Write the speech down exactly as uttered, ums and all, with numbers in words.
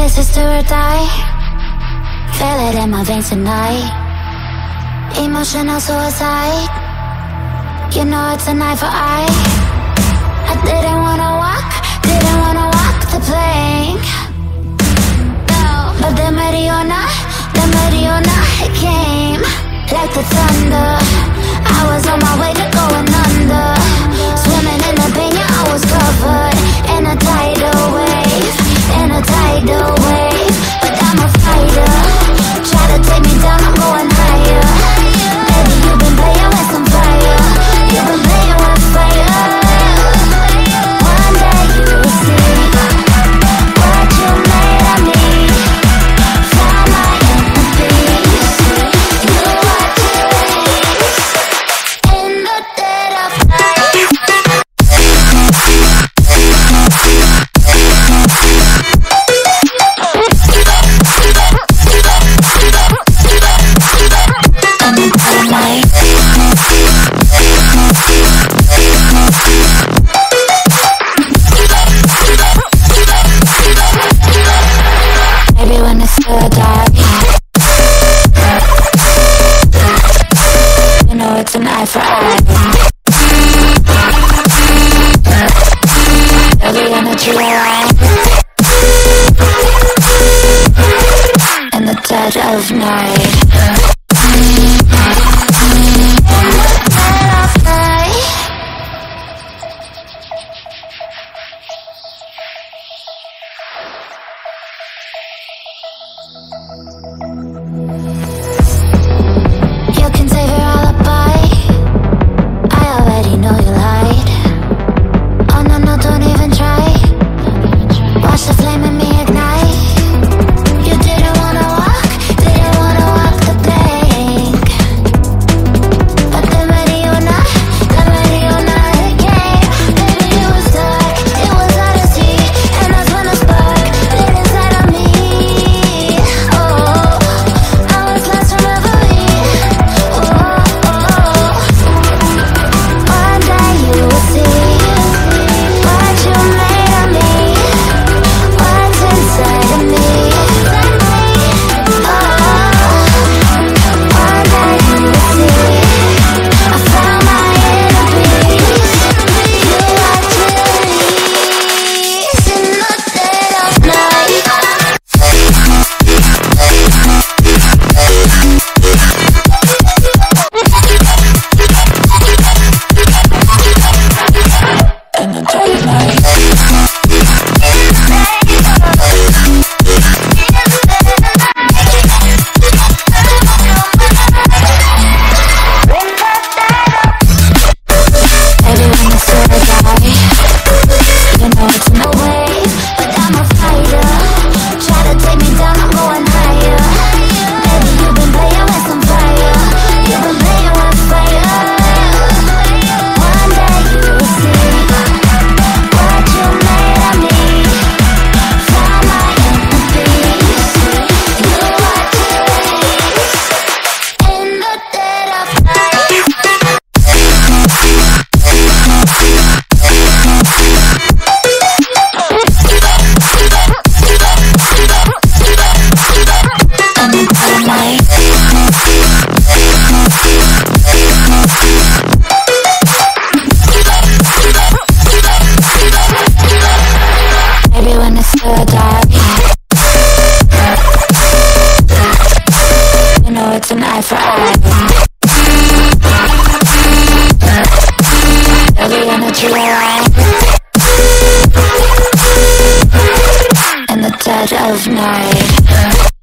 this is do or die. Feel it in my veins tonight. Emotional suicide. You know it's an eye for eye. I didn't wanna walk, didn't wanna walk the plank. No, but the Mariona, the Mariona, it came like the thunder. I was on my way to going under. Swimming in the pain, yeah, I was covered in a tidal wave, in a tidal wave. But I'm a fighter. Try to take me down, I'm going higher. Baby, you've been playing with some fire. You've been playing with fire. One day you will see what you made of me. Found my inner peace. You are peace in the dead of night. Maybe when it's still dark, you know it's an eye for eye. Every energy alive in the dead of night. You can save your alibi. I already know you lied. Oh no, no, don't even try. Watch the flame in me ignite. You didn't wanna walk, didn't wanna walk the plank. But the Mariona, the Mariona, it came. Baby, it was dark, it was hard to see. And that's when the spark lit inside of me. Oh, I was lost from reverie. Oh, oh, one day you will see what you made of me, what's inside of me. Oh, one day you will see I found my inner peace. You are peace in the dead of night. In the dead of night. Maybe when it's still dark, you know it's no way. But I'm a fighter. Try to take me down, I'm going higher. Baby, you've been playing with some fire. You've been playing with fire. One day you will see what you made of me. Found my inner peace. You are peace in the dead of night. Maybe when it's still dark, you know it's an eye for eye. Every energy alive in the dead of night.